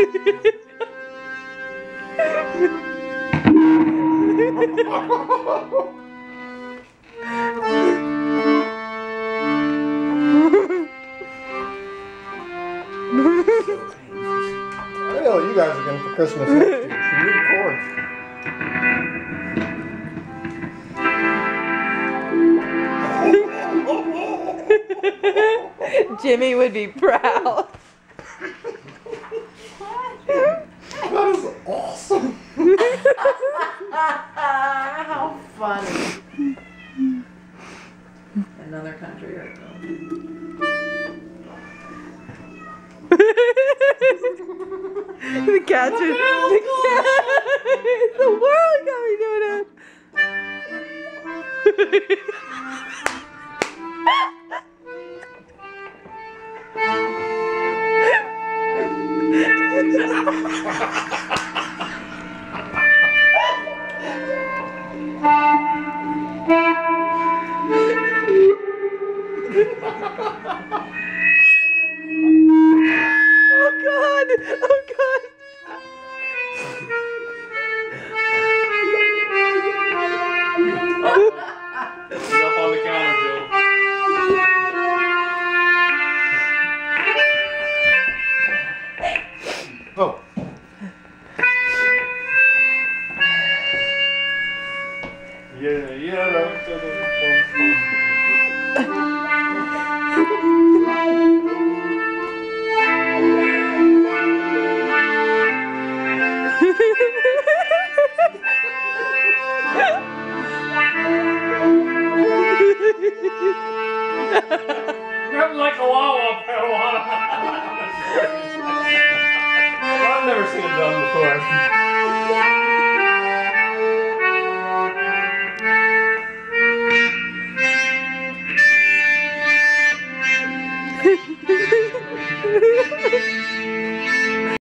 I know what you guys are getting for Christmas next year. Some new cords. Jimmy would be proud. That is awesome. How funny. Another country right now. The cats are. The world got me doing it. Oh God! Oh God! He's up on the counter, Joe. Oh. Nothing like a wah-wah pedal on it. I've never seen it done before.